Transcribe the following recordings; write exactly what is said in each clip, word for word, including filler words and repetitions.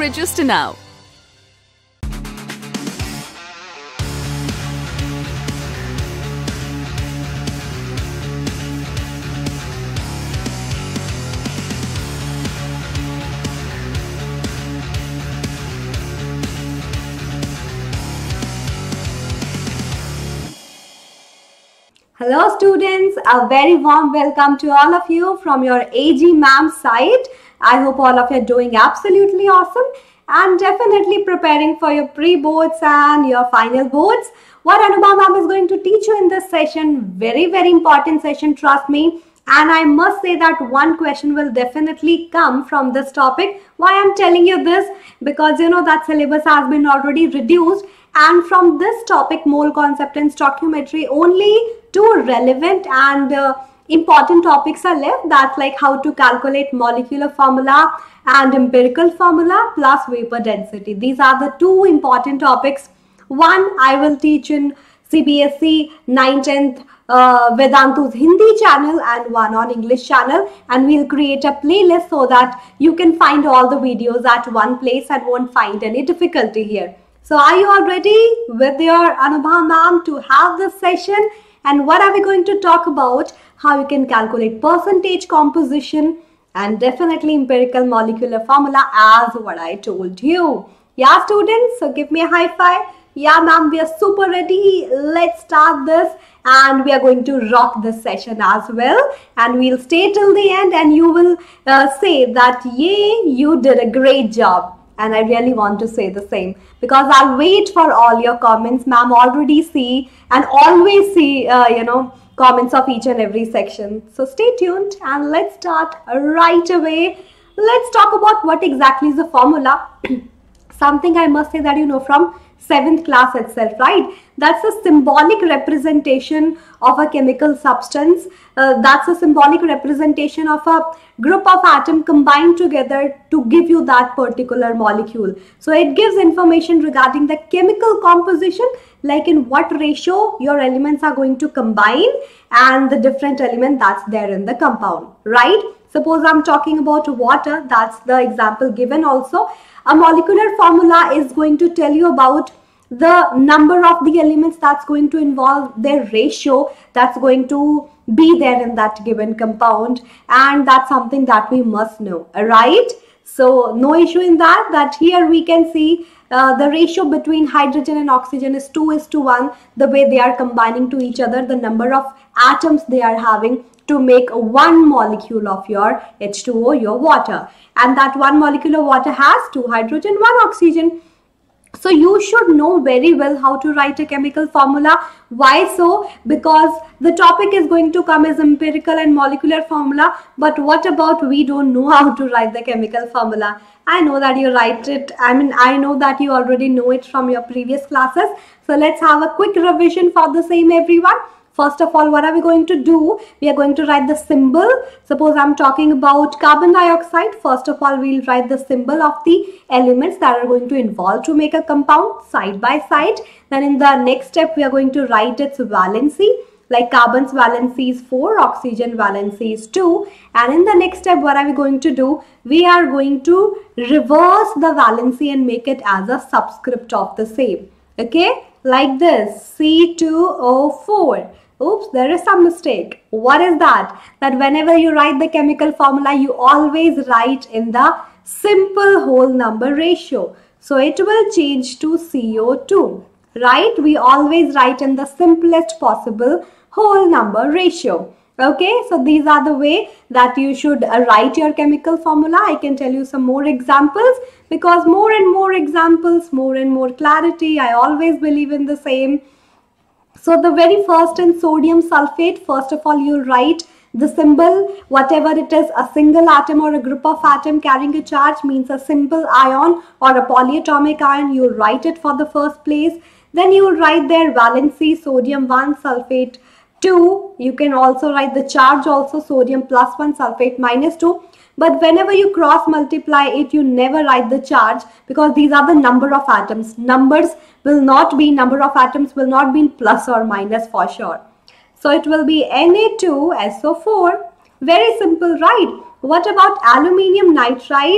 Register now. Hello students, a very warm welcome to all of you from your A G Ma'am side. I hope all of you are doing absolutely awesome and definitely preparing for your pre-boards and your final boards. What Anubha Ma'am is going to teach you in this session, very very important session, trust me. And I must say that one question will definitely come from this topic. Why I'm telling you this? Because you know that syllabus has been already reduced, and from this topic, mole concept and stoichiometry, only two relevant and uh, important topics are left. That's like how to calculate molecular formula and empirical formula plus vapor density. These are the two important topics. One I will teach in C B S E ninth, tenth uh, Vedantu's Hindi channel, and one on English channel, and we'll create a playlist so that you can find all the videos at one place and won't find any difficulty here. So are you all ready with your Anubha Ma'am to have this session? And what are we going to talk about? How you can calculate percentage composition and definitely empirical molecular formula as what I told you. Yeah students, so give me a high five. Yeah ma'am, we are super ready. Let's start this and we are going to rock this session as well. And we'll stay till the end and you will uh, say that yay, you did a great job. And I really want to say the same because I'll wait for all your comments. Ma'am already see and always see, uh, you know, comments of each and every section. So stay tuned and let's start right away. Let's talk about what exactly is the formula. Something I must say that you know from seventh class itself, right? That's a symbolic representation of a chemical substance. Uh, that's a symbolic representation of a group of atoms combined together to give you that particular molecule. So it gives information regarding the chemical composition, like in what ratio your elements are going to combine and the different element that's there in the compound, right? Suppose I'm talking about water, that's the example given also. A molecular formula is going to tell you about the number of the elements that's going to involve their ratio that's going to be there in that given compound, and that's something that we must know, right? So no issue in that, that here we can see uh, the ratio between hydrogen and oxygen is two is to one, the way they are combining to each other, the number of atoms they are having to make one molecule of your H two O, your water. And that one molecule of water has two hydrogen, one oxygen. So you should know very well how to write a chemical formula. Why so? Because the topic is going to come as empirical and molecular formula. But what about we don't know how to write the chemical formula? I know that you write it. I mean, I know that you already know it from your previous classes. So let's have a quick revision for the same, everyone. First of all, what are we going to do? We are going to write the symbol. Suppose I'm talking about carbon dioxide. First of all, we'll write the symbol of the elements that are going to involve to make a compound side by side. Then in the next step, we are going to write its valency. Like carbon's valency is four, oxygen valency is two. And in the next step, what are we going to do? We are going to reverse the valency and make it as a subscript of the same. Okay, like this, C two O four. Oops, there is some mistake. What is that? That whenever you write the chemical formula, you always write in the simple whole number ratio. So it will change to C O two, right? We always write in the simplest possible whole number ratio. Okay, so these are the way that you should uh, write your chemical formula. I can tell you some more examples because more and more examples, more and more clarity. I always believe in the same. So the very first in sodium sulfate, first of all, you'll write the symbol, whatever it is, a single atom or a group of atom carrying a charge means a simple ion or a polyatomic ion. You'll write it for the first place. Then you'll write their valency, sodium one, sulfate two. You can also write the charge also, sodium plus one, sulfate minus two. But whenever you cross multiply it, you never write the charge because these are the number of atoms. Numbers will not be, number of atoms will not be in plus or minus for sure. So it will be N A two S O four. Very simple, right? What about aluminium nitride?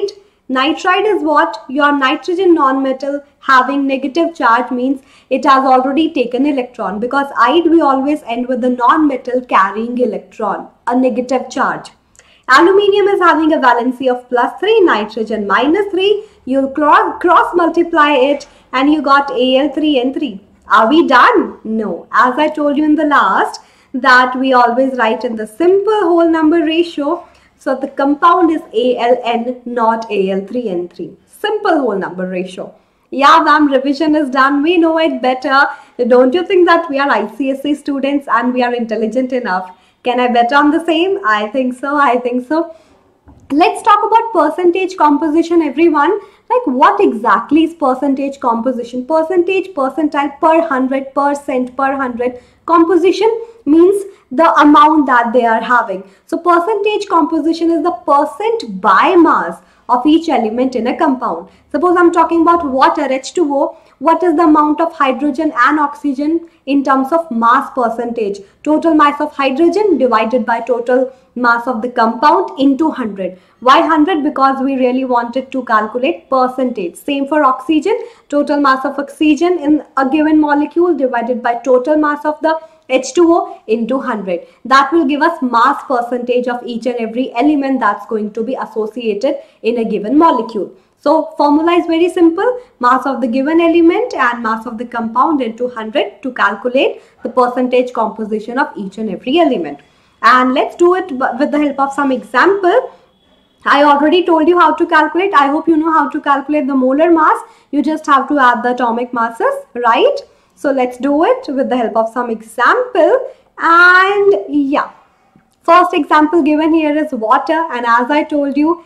Nitride is what? Your nitrogen non-metal having negative charge, means it has already taken electron, because ide we always end with the non-metal carrying electron, a negative charge. Aluminium is having a valency of plus three, nitrogen minus three. You'll cross, cross multiply it and you got A L three N three. Are we done? No. As I told you in the last, that we always write in the simple whole number ratio. So the compound is A L N, not A L three N three. Simple whole number ratio. Yeah, ma'am, revision is done. We know it better. Don't you think that we are I C S E students and we are intelligent enough? Can I bet on the same? I think so. I think so. Let's talk about percentage composition, everyone. Like, what exactly is percentage composition? Percentage, percentile, per hundred, percent, per hundred. Composition means the amount that they are having. So percentage composition is the percent by mass of each element in a compound. Suppose I'm talking about water, H two O. What is the amount of hydrogen and oxygen in terms of mass percentage? Total mass of hydrogen divided by total mass of the compound into one hundred. Why one hundred? Because we really wanted to calculate percentage. Same for oxygen. Total mass of oxygen in a given molecule divided by total mass of the H two O into one hundred. That will give us mass percentage of each and every element that's going to be associated in a given molecule. So formula is very simple. Mass of the given element and mass of the compound into one hundred to calculate the percentage composition of each and every element. And let's do it with the help of some example. I already told you how to calculate. I hope you know how to calculate the molar mass. You just have to add the atomic masses, right? So let's do it with the help of some example. And yeah, first example given here is water, and as I told you,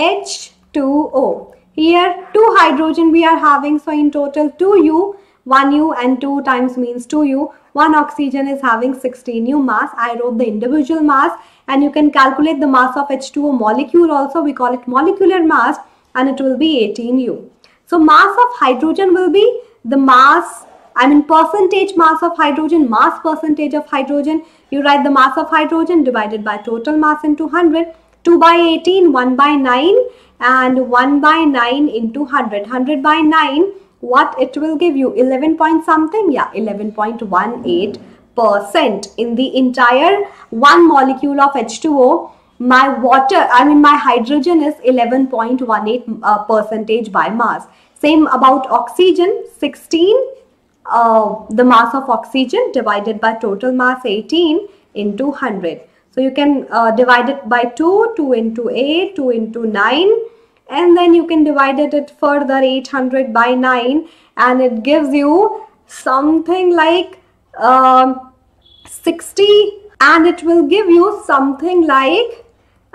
H two O. Here two hydrogen we are having, so in total two U, one U and two times means two U. One oxygen is having sixteen U mass. I wrote the individual mass, and you can calculate the mass of H two O molecule also. We call it molecular mass, and it will be eighteen U. So mass of hydrogen will be the mass, I mean percentage mass of hydrogen, mass percentage of hydrogen. You write the mass of hydrogen divided by total mass into one hundred. two by eighteen, one by nine, and one by nine into one hundred. one hundred by nine, what it will give you? eleven point something? Yeah, eleven point one eight percent in the entire one molecule of H two O. My water, I mean my hydrogen is eleven point one eight uh, percentage by mass. Same about oxygen, sixteen, uh, the mass of oxygen divided by total mass eighteen into one hundred. So you can uh, divide it by two, two into eight, two into nine, and then you can divide it further, eight hundred by nine, and it gives you something like um, sixty, and it will give you something like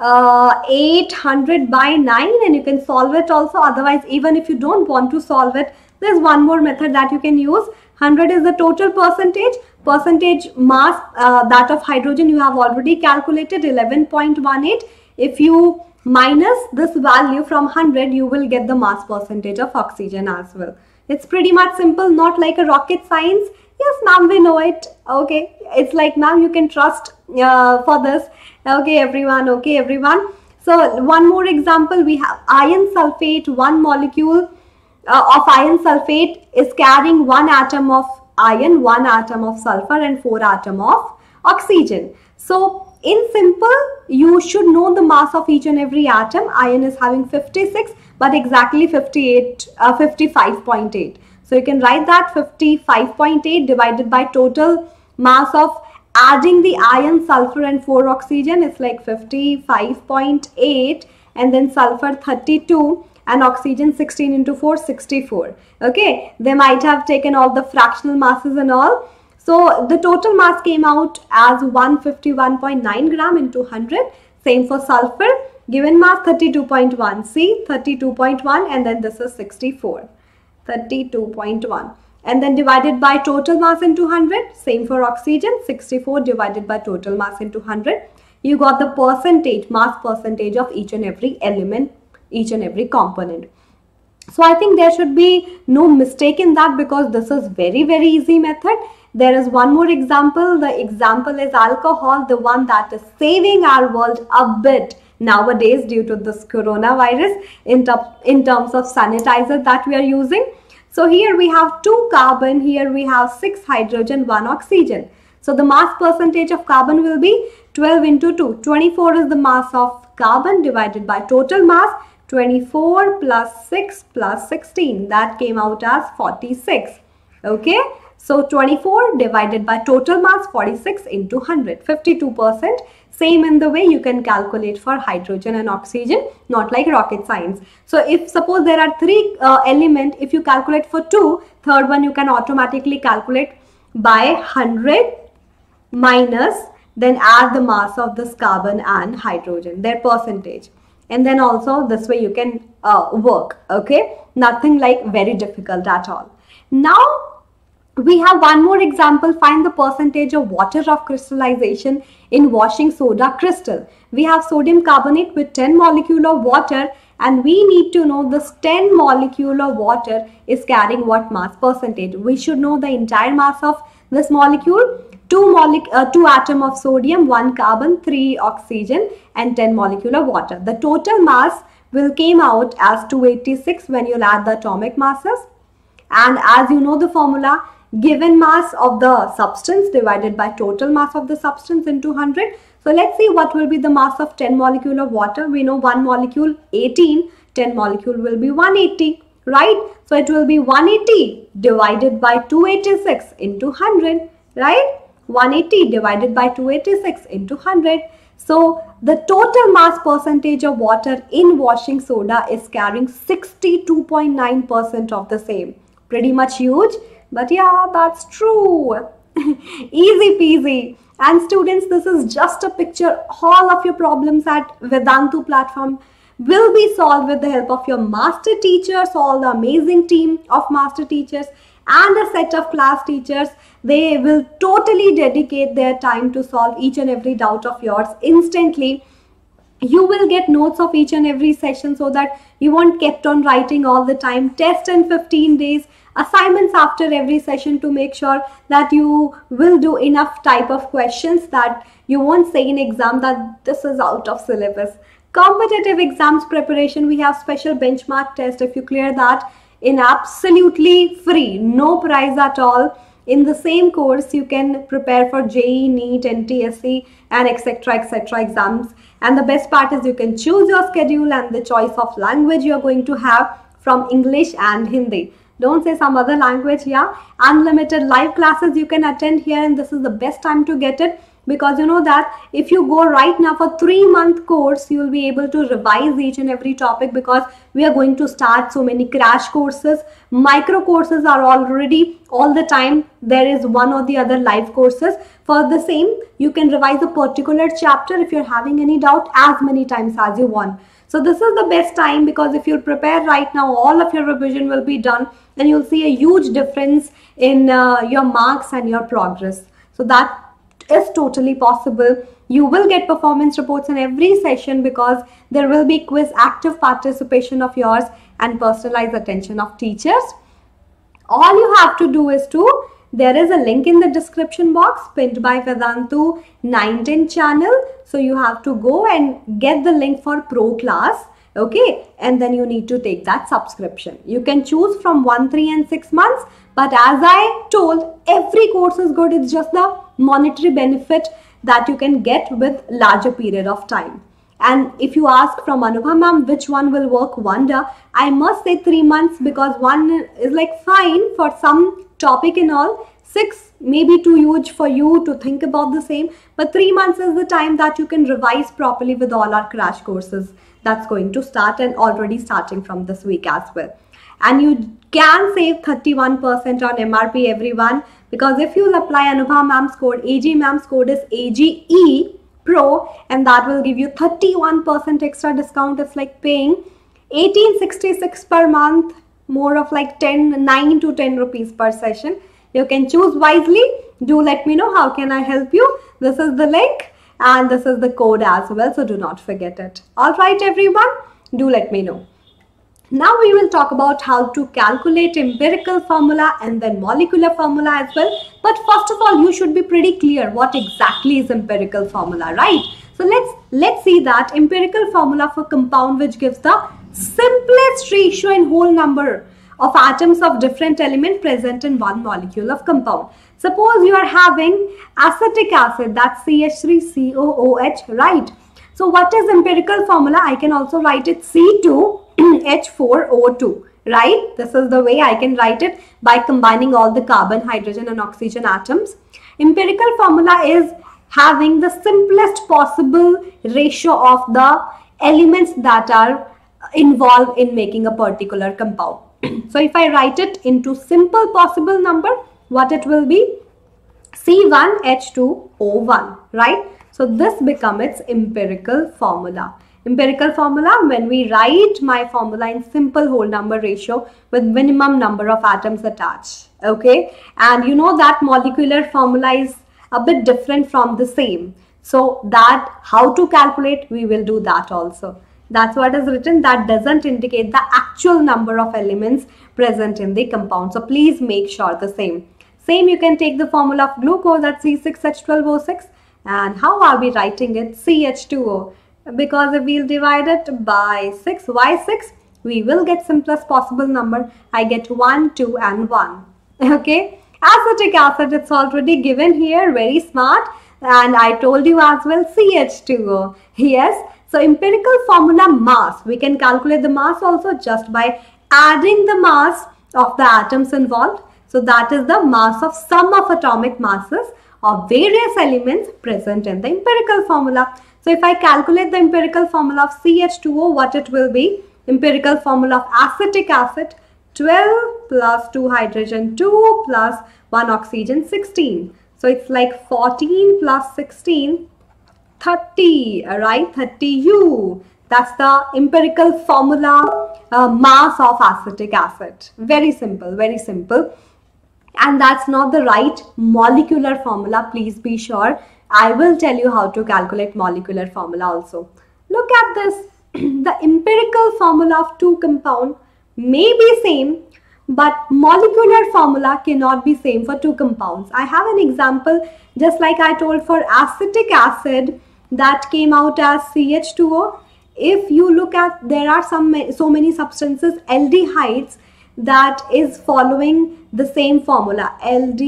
uh, eight hundred by nine, and you can solve it also. Otherwise, even if you don't want to solve it, there's one more method that you can use. one hundred is the total percentage. Percentage mass, uh, that of hydrogen you have already calculated, eleven point one eight. If you minus this value from one hundred, you will get the mass percentage of oxygen as well. It's pretty much simple, not like a rocket science. Yes, ma'am, we know it. Okay, it's like, ma'am, you can trust uh, for this. Okay, everyone. Okay, everyone. So one more example, we have iron sulfate. One molecule uh, of iron sulfate is carrying one atom of iron, one atom of sulfur, and four atom of oxygen. So in simple, you should know the mass of each and every atom. Iron is having fifty-six, but exactly fifty-eight, uh, fifty-five point eight. So you can write that fifty-five point eight divided by total mass of adding the iron, sulfur, and four oxygen. It's like fifty-five point eight, and then sulfur thirty-two. And oxygen sixteen into four, sixty-four. Okay, they might have taken all the fractional masses and all. So the total mass came out as one hundred fifty-one point nine gram into one hundred. Same for sulfur. Given mass thirty-two point one. See, thirty-two point one, and then this is sixty-four. thirty-two point one. And then divided by total mass into one hundred. Same for oxygen, sixty-four divided by total mass into one hundred. You got the percentage, mass percentage of each and every element, each and every component. So I think there should be no mistake in that, because this is very very easy method. There is one more example. The example is alcohol, the one that is saving our world a bit. nowadays due to this coronavirus in, in terms of sanitizer that we are using. So here we have two carbon, here we have six hydrogen, one oxygen. So the mass percentage of carbon will be twelve into two. twenty-four is the mass of carbon divided by total mass. twenty-four plus six plus sixteen, that came out as forty-six. Okay, so twenty-four divided by total mass, forty-six into one hundred, fifty-two percent. Same in the way you can calculate for hydrogen and oxygen, not like rocket science. So if suppose there are three uh, elements, if you calculate for two, third one you can automatically calculate by one hundred minus, then add the mass of this carbon and hydrogen, their percentage. And then also this way you can uh, work. Okay, nothing like very difficult at all. Now we have one more example. Find the percentage of water of crystallization in washing soda crystal. We have sodium carbonate with ten molecule of water, and we need to know this ten molecule of water is carrying what mass percentage. We should know the entire mass of this molecule. Two, molecule, uh, two atom of sodium, one carbon, three oxygen, and ten molecule of water. The total mass will came out as two hundred eighty-six when you add the atomic masses. And as you know the formula, given mass of the substance divided by total mass of the substance into one hundred. So let's see what will be the mass of ten molecule of water. We know one molecule eighteen, ten molecule will be one hundred eighty, right? So it will be one hundred eighty divided by two hundred eighty-six into one hundred, right? one hundred eighty divided by two hundred eighty-six into one hundred. So the total mass percentage of water in washing soda is carrying sixty-two point nine percent of the same. Pretty much huge, but yeah, that's true. Easy peasy. And students, this is just a picture. All of your problems at Vedantu platform will be solved with the help of your master teachers, all the amazing team of master teachers and a set of class teachers. They will totally dedicate their time to solve each and every doubt of yours instantly. You will get notes of each and every session so that you won't kept on writing all the time. Test in fifteen days, assignments after every session to make sure that you will do enough type of questions that you won't say in exam that this is out of syllabus. Competitive exams preparation, we have special benchmark test. If you clear that in absolutely free, no price at all. In the same course, you can prepare for J E E, NEET, N T S C and etc etc exams. And the best part is you can choose your schedule and the choice of language you are going to have from English and Hindi. Don't say some other language. Yeah, unlimited live classes you can attend here, and this is the best time to get it, because you know that if you go right now for three month course, you will be able to revise each and every topic, because we are going to start so many crash courses. Micro courses are already all the time. There is one or the other live courses. For the same, you can revise a particular chapter if you're having any doubt as many times as you want. So this is the best time, because if you prepare right now, all of your revision will be done and you'll see a huge difference in uh, your marks and your progress. So that is totally possible. You will get performance reports in every session, because there will be quiz, active participation of yours and personalized attention of teachers. All you have to do is to, there is a link in the description box pinned by Vedantu nine ten channel. So you have to go and get the link for pro class. Okay, and then you need to take that subscription. You can choose from one, three and six months. But as I told, every course is good. It's just the monetary benefit that you can get with larger period of time. And if you ask from Anubha ma'am which one will work wonder, I must say three months, because one is like fine for some topic and all. Six may be too huge for you to think about the same, but three months is the time that you can revise properly with all our crash courses that's going to start, and already starting from this week as well. And you can save thirty-one percent on M R P, everyone, because if you'll apply Anubha ma'am's code, A G ma'am's code is A G E Pro, and that will give you thirty-one percent extra discount. It's like paying eighteen sixty-six per month, more of like ten, nine to ten rupees per session. You can choose wisely. Do let me know how can I help you. This is the link and this is the code as well, so do not forget it. All right, everyone, do let me know. Now we will talk about how to calculate empirical formula and then molecular formula as well. But first of all, you should be pretty clear what exactly is empirical formula, right? So let's let's see that empirical formula for compound which gives the simplest ratio in whole number of atoms of different element present in one molecule of compound. Suppose you are having acetic acid, that's C H three C O O H, right? So what is empirical formula? I can also write it C two H four O two, right? This is the way I can write it by combining all the carbon, hydrogen and oxygen atoms. Empirical formula is having the simplest possible ratio of the elements that are involved in making a particular compound. So if I write it into simple possible number, what it will be? C one H two O one, right? So this becomes its empirical formula. Empirical formula, when we write my formula in simple whole number ratio with minimum number of atoms attached, okay? And you know that molecular formula is a bit different from the same. So that how to calculate, we will do that also. That's what is written. That doesn't indicate the actual number of elements present in the compound. So please make sure the same. Same, you can take the formula of glucose at C six H twelve O six. And how are we writing it? C H two O. Because if we'll divide it by six, why six? We will get simplest possible number. I get one, two and one. Okay. Acetic acid, it's already given here. Very smart. And I told you as well C H two O. Yes. So empirical formula mass. We can calculate the mass also just by adding the mass of the atoms involved. So that is the mass of sum of atomic masses of various elements present in the empirical formula. So if I calculate the empirical formula of C H two O, what it will be? Empirical formula of acetic acid, twelve plus two hydrogen, two plus one oxygen, sixteen. So it's like fourteen plus sixteen, thirty, right? thirty U. That's the empirical formula uh, mass of acetic acid. Very simple, very simple. And that's not the right molecular formula. Please be sure. I will tell you how to calculate molecular formula also. Look at this. The empirical formula of two compound may be same, but molecular formula cannot be same for two compounds. I have an example, just like I told for acetic acid, that came out as C H two O. If you look at, there are some so many substances, aldehydes, that is following the same formula,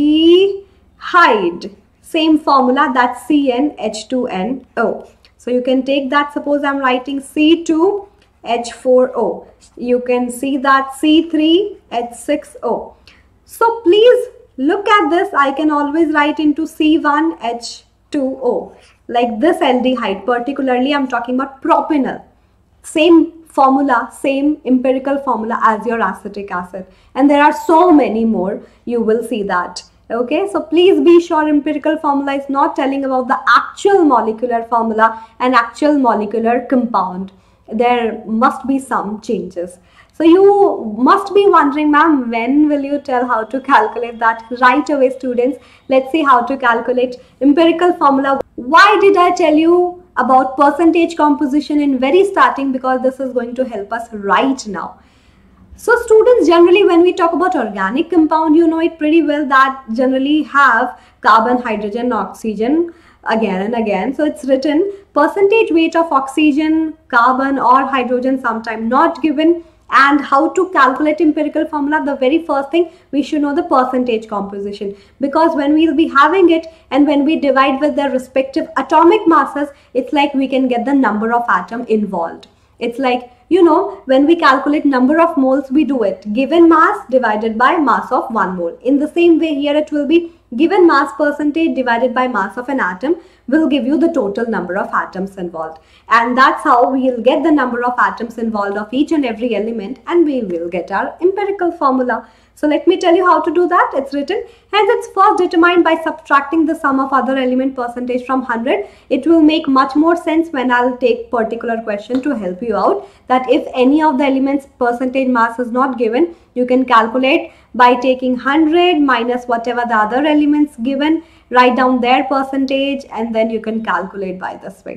aldehyde, same formula, that's C N H two N O. So you can take that, suppose I'm writing C two H four O. You can see that C three H six O. So please look at this. I can always write into C one H two O. Like this aldehyde, particularly I'm talking about propanol. Same formula, same empirical formula as your acetic acid. And there are so many more. You will see that. Okay, so please be sure empirical formula is not telling about the actual molecular formula and actual molecular compound. There must be some changes. So you must be wondering, ma'am, when will you tell how to calculate that? Right away, students. Let's see how to calculate empirical formula. Why did I tell you about percentage composition in very starting? Because this is going to help us right now. So students, generally when we talk about organic compound, you know it pretty well that generally have carbon, hydrogen, oxygen again and again. So it's written percentage weight of oxygen, carbon or hydrogen sometime not given. And how to calculate empirical formula, the very first thing we should know the percentage composition, because when we'll be having it and when we divide with their respective atomic masses, it's like we can get the number of atom involved. It's like, you know, when we calculate number of moles, we do it given mass divided by mass of one mole. In the same way here it will be given mass percentage divided by mass of an atom will give you the total number of atoms involved. And that's how we will get the number of atoms involved of each and every element, and we will get our empirical formula. So let me tell you how to do that. It's written, hence it's first determined by subtracting the sum of other element percentage from one hundred. It will make much more sense when I'll take particular question to help you out, that if any of the elements percentage mass is not given, you can calculate by taking one hundred minus whatever the other elements given, write down their percentage, and then you can calculate by this way.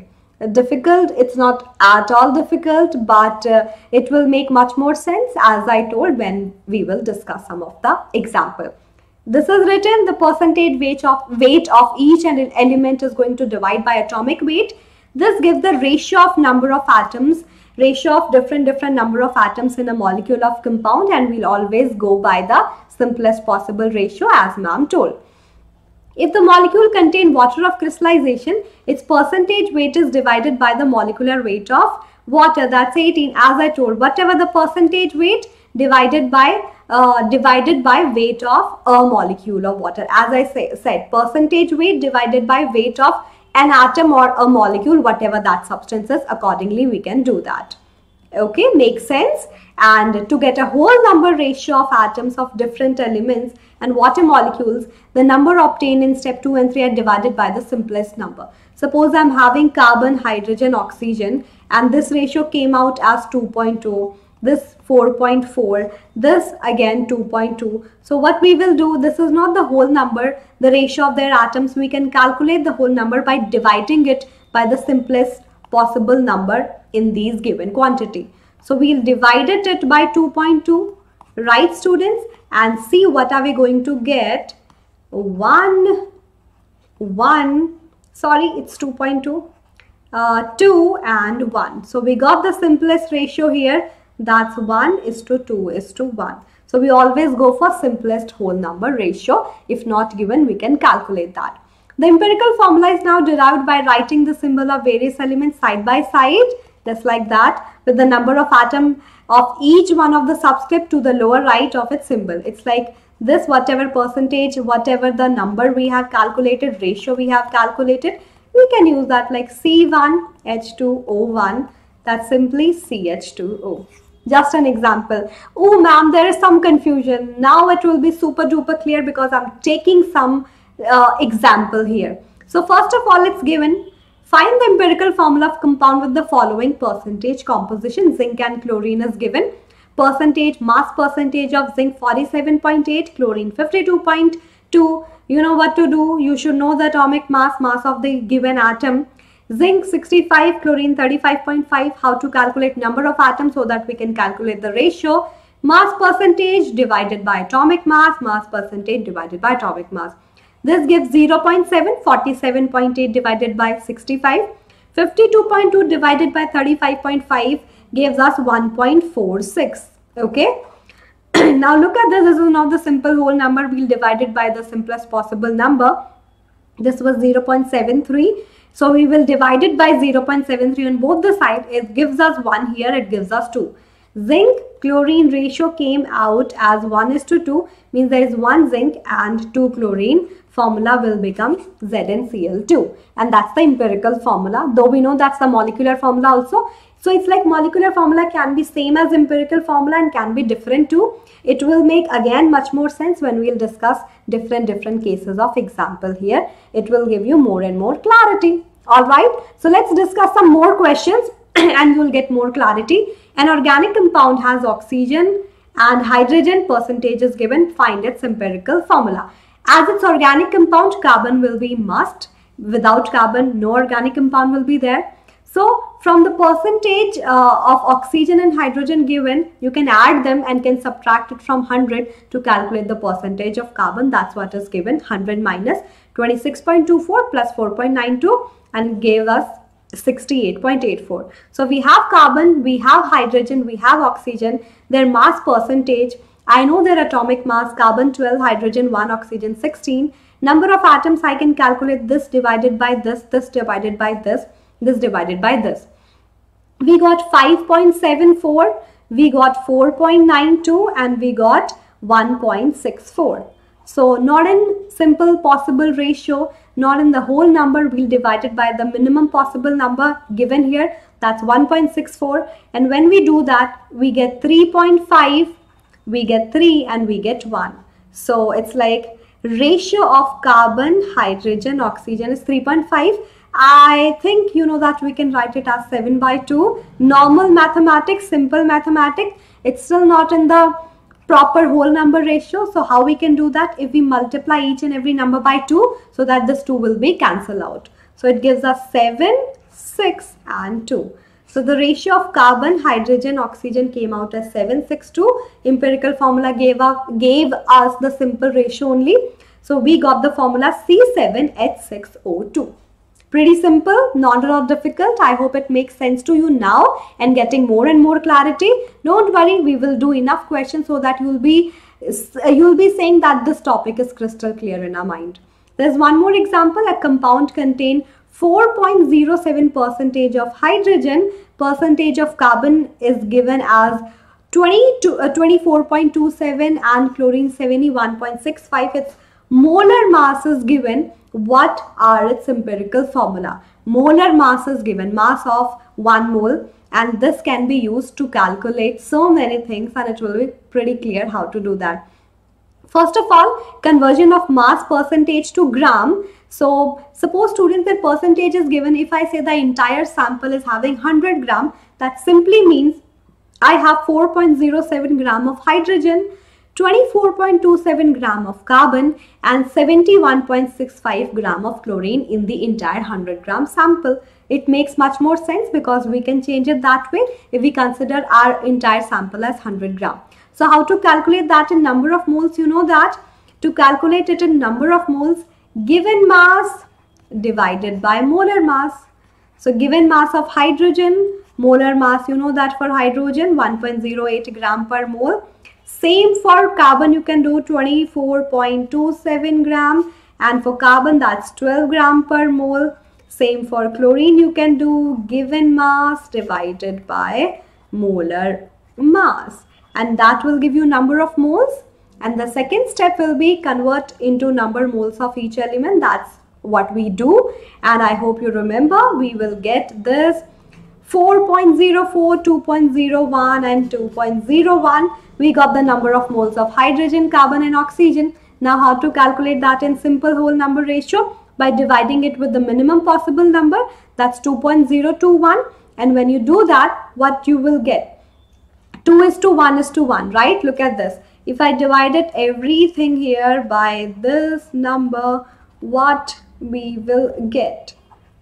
difficult. It's not at all difficult, but uh, it will make much more sense, as I told, when we will discuss some of the example. This is written, the percentage weight of weight of each and element is going to divide by atomic weight. This gives the ratio of number of atoms, ratio of different different number of atoms in a molecule of compound, and we'll always go by the simplest possible ratio, as ma'am told. If the molecule contains water of crystallization, its percentage weight is divided by the molecular weight of water. That's eighteen. As I told, whatever the percentage weight divided by uh, divided by weight of a molecule of water. As I say, said, percentage weight divided by weight of an atom or a molecule, whatever that substance is, accordingly we can do that. Okay, makes sense. And to get a whole number ratio of atoms of different elements and water molecules, the number obtained in step two and three are divided by the simplest number. Suppose I'm having carbon, hydrogen, oxygen, and this ratio came out as two point two, this four point four, this again two point two. So what we will do, this is not the whole number, the ratio of their atoms. We can calculate the whole number by dividing it by the simplest possible number in these given quantity. So we'll divide it by two point two, right students, and see what are we going to get. one, one, sorry, it's two point two, uh, two and one. So we got the simplest ratio here, that's one is to two is to one. So we always go for simplest whole number ratio. If not given, we can calculate that. The empirical formula is now derived by writing the symbol of various elements side by side, just like that, with the number of atom of each one of the subscript to the lower right of its symbol. It's like this, whatever percentage, whatever the number we have calculated, ratio we have calculated, we can use that, like C one H two O one, that's simply C H two O. Just an example. Oh ma'am, there is some confusion. Now it will be super duper clear because I'm taking some uh, example here. So first of all, it's given, find the empirical formula of compound with the following percentage composition. Zinc and chlorine is given. Percentage, mass percentage of zinc forty-seven point eight, chlorine fifty-two point two. You know what to do. You should know the atomic mass, mass of the given atom. Zinc sixty-five, chlorine thirty-five point five. How to calculate number of atoms so that we can calculate the ratio. Mass percentage divided by atomic mass, mass percentage divided by atomic mass. This gives zero point seven, forty-seven point eight divided by sixty-five. fifty-two point two divided by thirty-five point five gives us one point four six. Okay. Now look at this. This is not the simple whole number. We'll divide it by the simplest possible number. This was zero point seven three. So we will divide it by zero point seven three on both the sides. It gives us one here. It gives us two. Zinc chlorine ratio came out as one is to two. Means there is one zinc and two chlorine. Formula will become Z n C l two. And that's the empirical formula. Though we know that's the molecular formula also. So it's like molecular formula can be same as empirical formula and can be different too. It will make again much more sense when we'll discuss different different cases of example here. It will give you more and more clarity. Alright, so let's discuss some more questions and you'll get more clarity. An organic compound has oxygen and hydrogen, percentage is given. Find its empirical formula. As its organic compound, carbon will be must. Without carbon, no organic compound will be there. So from the percentage uh, of oxygen and hydrogen given, you can add them and can subtract it from one hundred to calculate the percentage of carbon. That's what is given. one hundred minus twenty-six point two four plus four point nine two and gave us sixty-eight point eight four. So we have carbon, we have hydrogen, we have oxygen, their mass percentage. I know their atomic mass, carbon twelve, hydrogen one, oxygen sixteen. Number of atoms, I can calculate this divided by this, this divided by this, this divided by this. We got five point seven four, we got four point nine two and we got one point six four. So not in simple possible ratio, not in the whole number, we'll divide it by the minimum possible number given here. That's one point six four. And when we do that, we get three point five, we get three and we get one. So it's like ratio of carbon, hydrogen, oxygen is three point five. I think you know that we can write it as seven by two. Normal mathematics, simple mathematics. It's still not in the proper whole number ratio. So how we can do that? If we multiply each and every number by two so that this two will be cancelled out. So it gives us seven, six and two. So the ratio of carbon, hydrogen, oxygen came out as seven six two. Empirical formula gave, up, gave us the simple ratio only. So we got the formula C seven H six O two. Pretty simple, not at all difficult. I hope it makes sense to you now and getting more and more clarity. Don't worry, we will do enough questions so that you will be, you will be saying that this topic is crystal clear in our mind. There's one more example. A compound contain four point zero seven percentage of hydrogen, percentage of carbon is given as twenty-four point two seven and chlorine seventy-one point six five. Its molar mass is given. What are its empirical formula? Molar mass is given, mass of one mole, and this can be used to calculate so many things, and it will be pretty clear how to do that. First of all, conversion of mass percentage to gram. So suppose students, their percentage is given. If I say the entire sample is having one hundred gram, that simply means I have four point zero seven gram of hydrogen, twenty-four point two seven gram of carbon and seventy-one point six five gram of chlorine in the entire one hundred gram sample. It makes much more sense because we can change it that way if we consider our entire sample as one hundred gram. So how to calculate that in number of moles? You know that to calculate it in number of moles, given mass divided by molar mass. So given mass of hydrogen, molar mass, you know that for hydrogen one point zero eight gram per mole. Same for carbon, you can do twenty-four point two seven gram, and for carbon that's twelve gram per mole. Same for chlorine, you can do given mass divided by molar mass, and that will give you number of moles. And the second step will be convert into number moles of each element. That's what we do, and I hope you remember. We will get this four point zero four, two point zero one and two point zero one. We got the number of moles of hydrogen, carbon and oxygen. Now how to calculate that in simple whole number ratio? By dividing it with the minimum possible number, that's two point zero two one. And when you do that, what you will get? two is to one is to one, right? Look at this. If I divided everything here by this number, what we will get?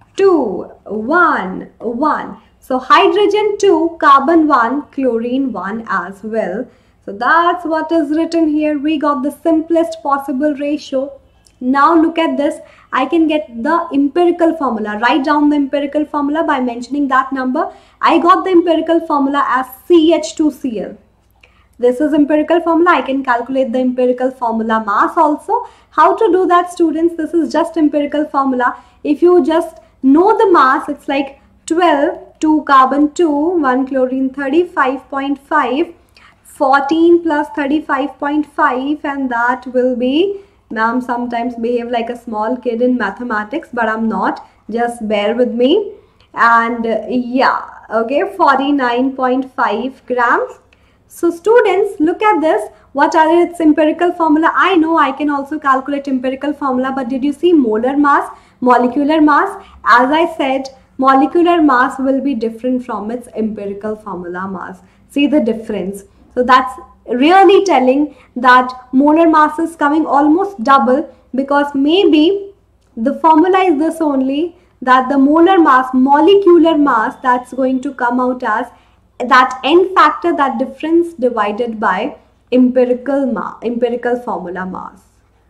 two, one, one. So hydrogen two, carbon one, chlorine one as well. So that's what is written here. We got the simplest possible ratio. Now look at this. I can get the empirical formula. Write down the empirical formula by mentioning that number. I got the empirical formula as C H two C l. This is empirical formula. I can calculate the empirical formula mass also. How to do that, students? This is just empirical formula. If you just know the mass, it's like twelve, two carbon two, one chlorine thirty-five point five, fourteen plus thirty-five point five, and that will be, ma'am sometimes behave like a small kid in mathematics, but I'm not, just bear with me. And uh, yeah, okay, forty-nine point five grams. So students, look at this. What are its empirical formula? I know I can also calculate empirical formula, but did you see molar mass, molecular mass? As I said, molecular mass will be different from its empirical formula mass. See the difference. So that's really telling that molar mass is coming almost double, because maybe the formula is this only, that the molar mass, molecular mass, that's going to come out as that n factor, that difference divided by empirical mass, empirical formula mass.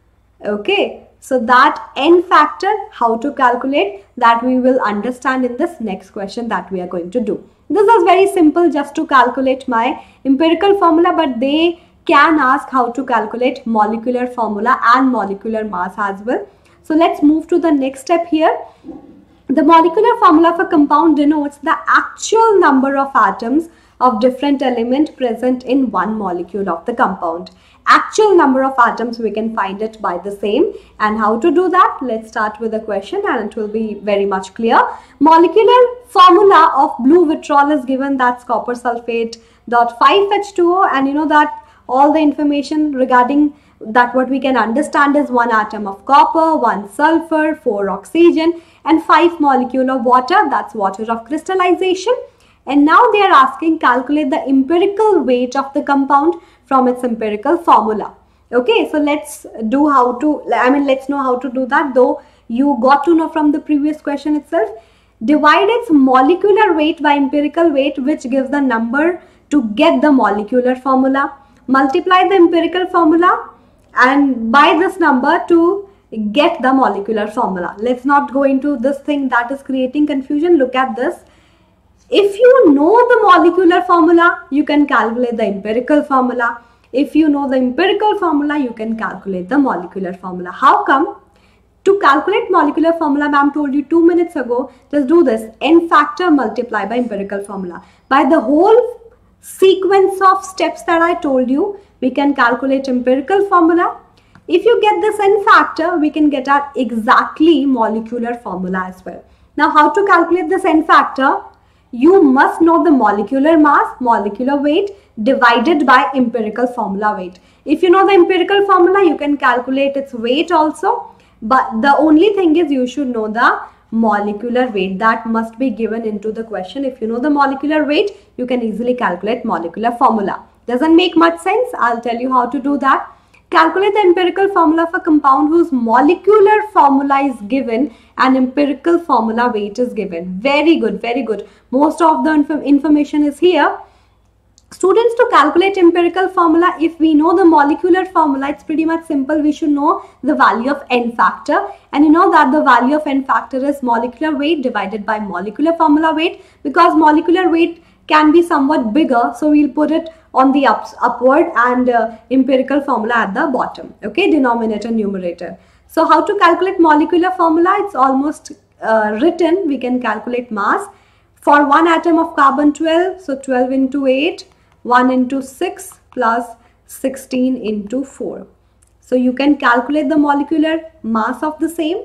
Okay, so that n factor, how to calculate, that we will understand in this next question that we are going to do. This is very simple, just to calculate my empirical formula, but they can ask how to calculate molecular formula and molecular mass as well. So let's move to the next step here. The molecular formula of a compound denotes the actual number of atoms of different element present in one molecule of the compound. Actual number of atoms, we can find it by the same. And how to do that? Let's start with a question and it will be very much clear. Molecular formula of blue vitriol is given, that's copper sulfate dot five H two O, and you know that all the information regarding that what we can understand is one atom of copper, one sulfur, four oxygen and five molecule of water, that's water of crystallization. And now they are asking calculate the empirical weight of the compound from its empirical formula. Okay, so let's do how to, I mean let's know how to do that, though you got to know from the previous question itself. divide its molecular weight by empirical weight, which gives the number to get the molecular formula. Multiply the empirical formula and by this number to get the molecular formula. Let's not go into this thing that is creating confusion. Look at this. If you know the molecular formula, you can calculate the empirical formula. If you know the empirical formula, you can calculate the molecular formula. How come? To calculate molecular formula, ma'am told you two minutes ago, just do this. N factor multiply by empirical formula. By the whole sequence of steps that I told you, we can calculate empirical formula. If you get this N factor, we can get our exactly molecular formula as well. Now, how to calculate this N factor? You must know the molecular mass, molecular weight divided by empirical formula weight. If you know the empirical formula, you can calculate its weight also. But the only thing is you should know the molecular weight. That must be given into the question. If you know the molecular weight, you can easily calculate molecular formula. Doesn't make much sense. I'll tell you how to do that. Calculate the empirical formula of a compound whose molecular formula is given and empirical formula weight is given. Very good, very good. Most of the inf information is here. Students, to calculate empirical formula, if we know the molecular formula, it's pretty much simple. We should know the value of N factor. And you know that the value of N factor is molecular weight divided by molecular formula weight, because molecular weight can be somewhat bigger. So we'll put it on the ups, upward and uh, empirical formula at the bottom. Okay, denominator, numerator. So how to calculate molecular formula? It's almost uh, written. We can calculate mass. For one atom of carbon twelve, so twelve into eight, one into six plus sixteen into four. So you can calculate the molecular mass of the same,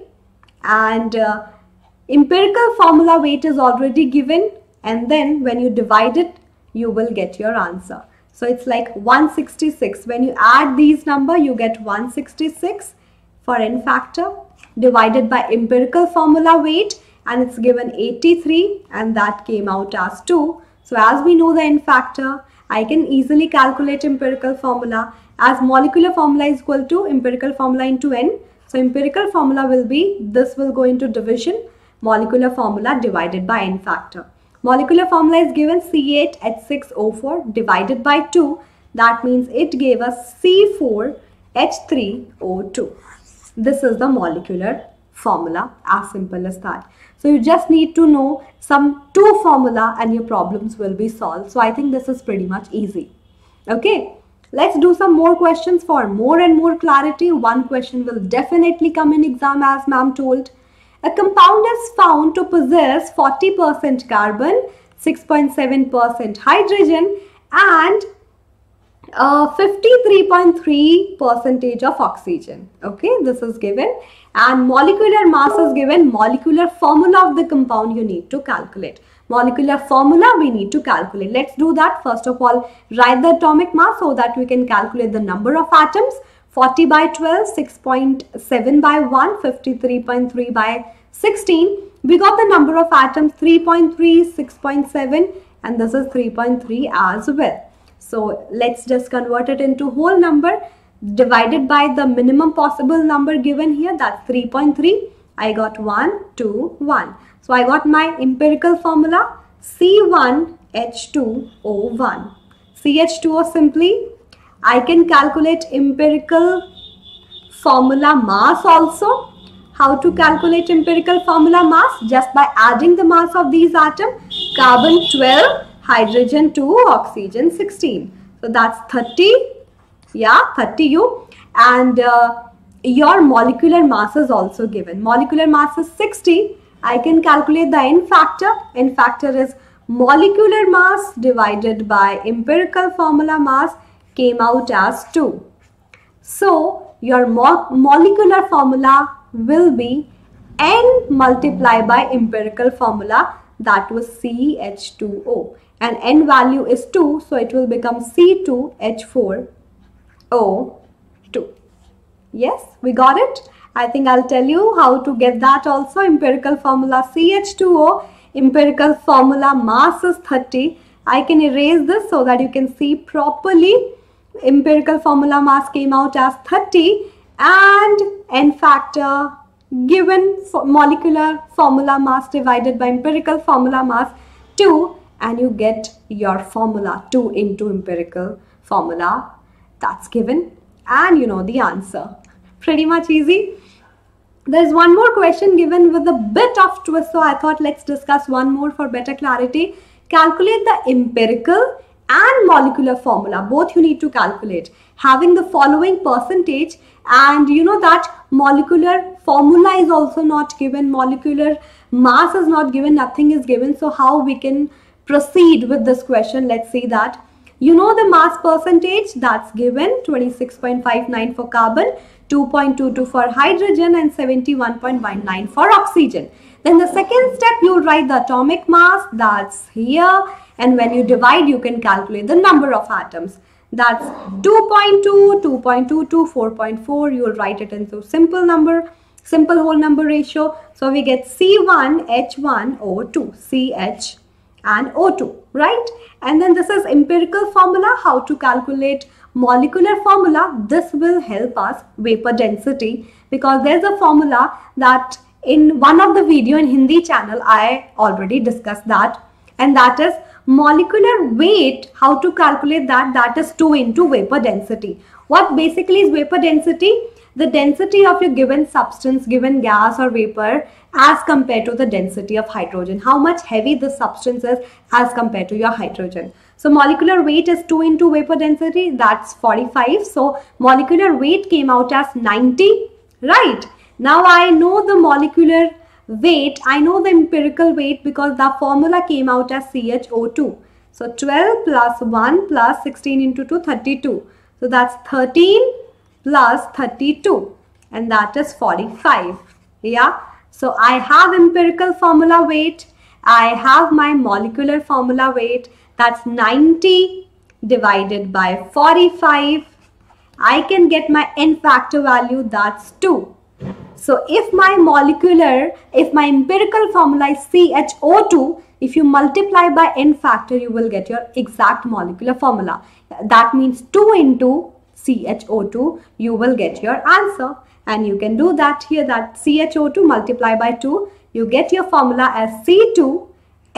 and uh, empirical formula weight is already given, and then when you divide it, you will get your answer. So it's like one hundred sixty-six. When you add these number, you get one hundred sixty-six for N factor divided by empirical formula weight, and it's given eighty-three, and that came out as two. So as we know the N factor, I can easily calculate empirical formula, as molecular formula is equal to empirical formula into N. So empirical formula will be, this will go into division, molecular formula divided by N factor. Molecular formula is given C eight H six O four divided by two. That means it gave us C four H three O two. This is the molecular formula, as simple as that. So you just need to know some two formula and your problems will be solved. So I think this is pretty much easy. Okay, let's do some more questions for more and more clarity. One question will definitely come in exam, as ma'am told. A compound is found to possess forty percent carbon, six point seven percent hydrogen and uh, fifty-three point three percentage of oxygen. Okay, this is given, and molecular mass is given. Molecular formula of the compound you need to calculate. Molecular formula we need to calculate. Let's do that. First of all, write the atomic mass so that we can calculate the number of atoms. forty by twelve, six point seven by one, fifty-three point three by sixteen. We got the number of atoms three point three, six point seven, and this is three point three as well. So let's just convert it into whole number divided by the minimum possible number given here, that's three point three. I got one, two, one. So I got my empirical formula C one H two O one. C H two O simply, I can calculate empirical formula mass also. How to calculate empirical formula mass? Just by adding the mass of these atoms. Carbon twelve, hydrogen two, oxygen sixteen. So that's thirty. Yeah, thirty U. And uh, your molecular mass is also given. Molecular mass is sixty. I can calculate the N factor. N factor is molecular mass divided by empirical formula mass, came out as two. So your mo molecular formula will be N multiplied by empirical formula, that was C H two O, and N value is two, so it will become C two H four O two. Yes, we got it. I think I'll tell you how to get that also. Empirical formula C H two O, empirical formula mass is thirty. I can erase this so that you can see properly. Empirical formula mass came out as thirty and N factor given molecular formula mass divided by empirical formula mass two, and you get your formula two into empirical formula. That's given, and you know the answer. Pretty much easy. There's one more question given with a bit of twist, so I thought let's discuss one more for better clarity. Calculate the empirical and molecular formula. Both you need to calculate, having the following percentage, and you know that molecular formula is also not given, molecular mass is not given, nothing is given. So how we can proceed with this question? Let's see that. You know the mass percentage, that's given, twenty-six point five nine for carbon, two point two two for hydrogen, and seventy-one point one nine for oxygen. Then the second step, you write the atomic mass, that's here, and when you divide, you can calculate the number of atoms. That's two point two, two point two two, four point four. You'll write it into simple number, simple whole number ratio. So we get C one H one O two, C H and O two, right? And then this is empirical formula, how to calculate molecular formula. This will help us vapor density, because there's a formula that in one of the video in Hindi channel I already discussed that, and that is molecular weight. How to calculate that? That is two into vapor density. What basically is vapor density? The density of your given substance, given gas or vapor, as compared to the density of hydrogen. How much heavy the substance is as compared to your hydrogen. So molecular weight is two into vapor density, that's forty-five. So molecular weight came out as ninety, right? Now I know the molecular weight, I know the empirical weight, because the formula came out as C H O two. So twelve plus one plus sixteen into two, thirty-two. So that's thirteen plus thirty-two, and that is forty-five. Yeah. So I have empirical formula weight, I have my molecular formula weight, that's ninety divided by forty-five. I can get my n factor value, that's two. So if my molecular, if my empirical formula is C H O two, if you multiply by n factor, you will get your exact molecular formula. That means two into C H O two, you will get your answer. And you can do that here, that C H O two multiply by two, you get your formula as C two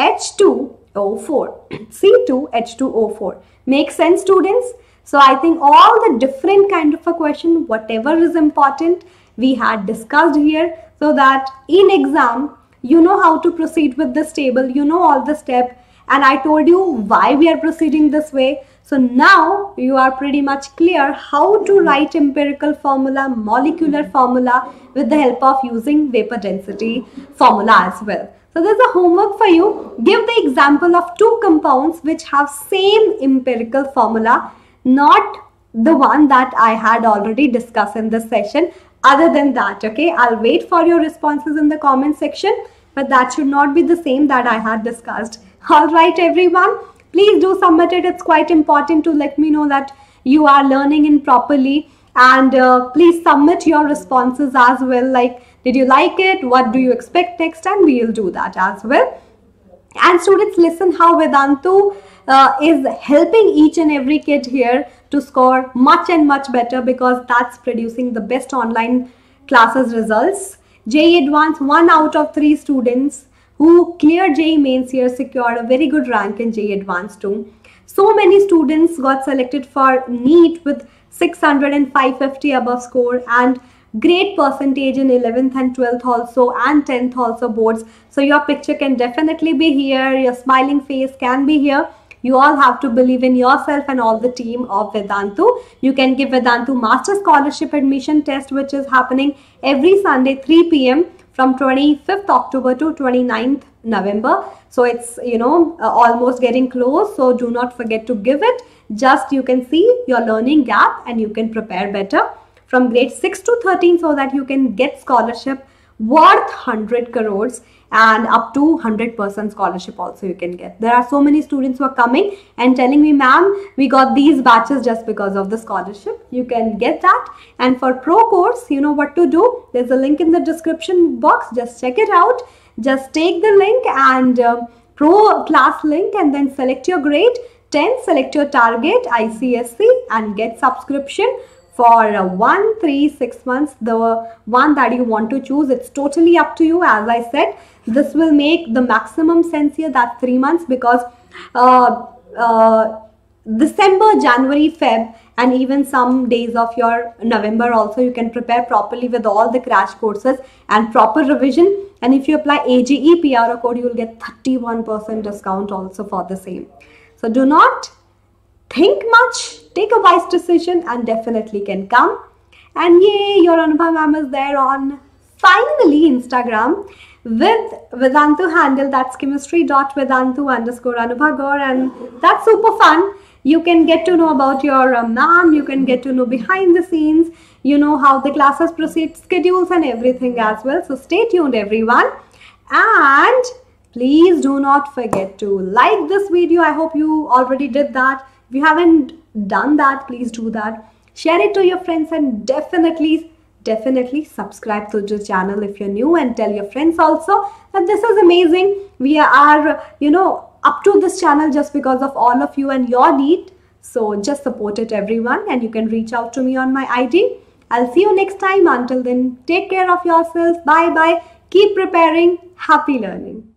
H two O four. C two H two O four. Make sense, students? So I think all the different kind of a question, whatever is important, we had discussed here, so that in exam, you know how to proceed with this table, you know all the steps, and I told you why we are proceeding this way. So now you are pretty much clear how to write empirical formula, molecular formula with the help of using vapor density formula as well. So there's a homework for you. Give the example of two compounds which have same empirical formula, not the one that I had already discussed in this session. Other than that, okay, I'll wait for your responses in the comment section, but that should not be the same that I had discussed. All right, everyone. Please do submit it. It's quite important to let me know that you are learning in properly, and uh, please submit your responses as well. Like, did you like it? What do you expect next time? We'll do that as well. And students, listen how Vedantu uh, is helping each and every kid here to score much and much better, because that's producing the best online classes results. J E E Advanced, one out of three students who cleared J E E Mains here secured a very good rank in J E E Advanced too. So many students got selected for NEET with six hundred and five fifty above score, and great percentage in eleventh and twelfth also, and tenth also boards. So your picture can definitely be here, your smiling face can be here. You all have to believe in yourself and all the team of Vedantu. You can give Vedantu Master Scholarship Admission Test, which is happening every Sunday three P M from twenty-fifth October to twenty-ninth November. So it's, you know, uh, almost getting close. So do not forget to give it. Just you can see your learning gap and you can prepare better from grade six to thirteen, so that you can get scholarship worth one hundred crores and up to one hundred percent scholarship also you can get. There are so many students who are coming and telling me, ma'am, we got these batches just because of the scholarship. You can get that. And for pro course, you know what to do. There's a link in the description box. Just check it out. Just take the link and uh, pro class link, and then select your grade ten, select your target I C S C and get subscription for uh, one, three, six months, the one that you want to choose. It's totally up to you. As I said, this will make the maximum sense here, that three months, because uh, uh, December, January, Feb, and even some days of your November also, you can prepare properly with all the crash courses and proper revision. And if you apply A G E P R O code, you will get thirty-one percent discount also for the same. So do not think much, take a wise decision, and definitely can come. And yay, your Anubha ma'am is there on finally Instagram with Vedantu handle, that's chemistry dot vedantu underscore Anubha Gaur, and that's super fun. You can get to know about your uh, ma'am, you can get to know behind the scenes, you know how the classes proceed, schedules and everything as well. So stay tuned everyone, and please do not forget to like this video. I hope you already did that. If you haven't done that, please do that. Share it to your friends, and definitely, definitely subscribe to the channel if you're new, and tell your friends also that this is amazing. We are, you know, up to this channel just because of all of you and your need. So just support it everyone, and you can reach out to me on my I D. I'll see you next time. Until then, take care of yourself. Bye bye. Keep preparing. Happy learning.